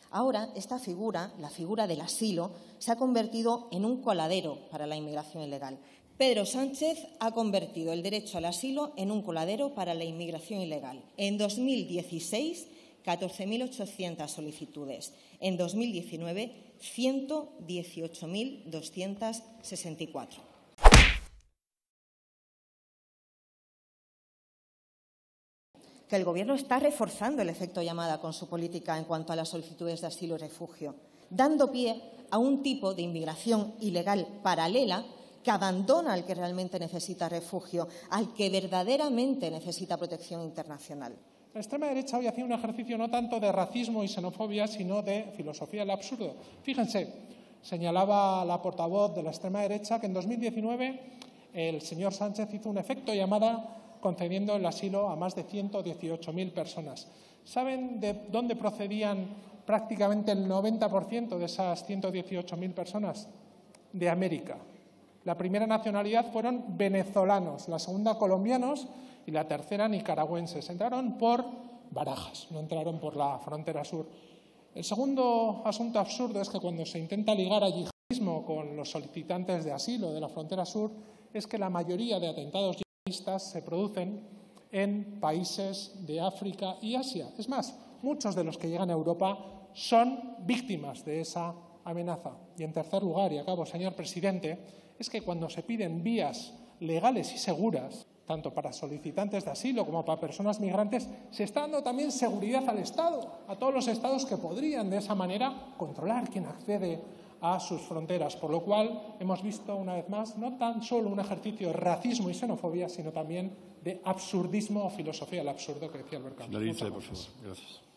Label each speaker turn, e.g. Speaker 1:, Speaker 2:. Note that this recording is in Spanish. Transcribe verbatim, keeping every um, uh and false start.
Speaker 1: Ahora, esta figura, la figura del asilo, se ha convertido en un coladero para la inmigración ilegal. Pedro Sánchez ha convertido el derecho al asilo en un coladero para la inmigración ilegal. En dos mil dieciséis, catorce mil ochocientas solicitudes. En dos mil diecinueve, ciento dieciocho mil doscientas sesenta y cuatro. Que el Gobierno está reforzando el efecto llamada con su política en cuanto a las solicitudes de asilo y refugio, dando pie a un tipo de inmigración ilegal paralela que abandona al que realmente necesita refugio, al que verdaderamente necesita protección internacional.
Speaker 2: La extrema derecha hoy hacía un ejercicio no tanto de racismo y xenofobia, sino de filosofía del absurdo. Fíjense, señalaba la portavoz de la extrema derecha que en dos mil diecinueve el señor Sánchez hizo un efecto llamada concediendo el asilo a más de ciento dieciocho mil personas. ¿Saben de dónde procedían prácticamente el noventa por ciento de esas ciento dieciocho mil personas? De América. La primera nacionalidad fueron venezolanos, la segunda colombianos y la tercera nicaragüenses. Entraron por Barajas, no entraron por la frontera sur. El segundo asunto absurdo es que cuando se intenta ligar al yihadismo con los solicitantes de asilo de la frontera sur, es que la mayoría de atentados yihadistas se producen en países de África y Asia. Es más, muchos de los que llegan a Europa son víctimas de esa amenaza. Y en tercer lugar, y acabo, señor presidente, es que cuando se piden vías legales y seguras, tanto para solicitantes de asilo como para personas migrantes, se está dando también seguridad al Estado, a todos los Estados que podrían de esa manera controlar quién accede a sus fronteras. Por lo cual hemos visto una vez más no tan solo un ejercicio de racismo y xenofobia, sino también de absurdismo o filosofía del absurdo que decía Albert Camus.
Speaker 3: Finalice, por favor. Gracias.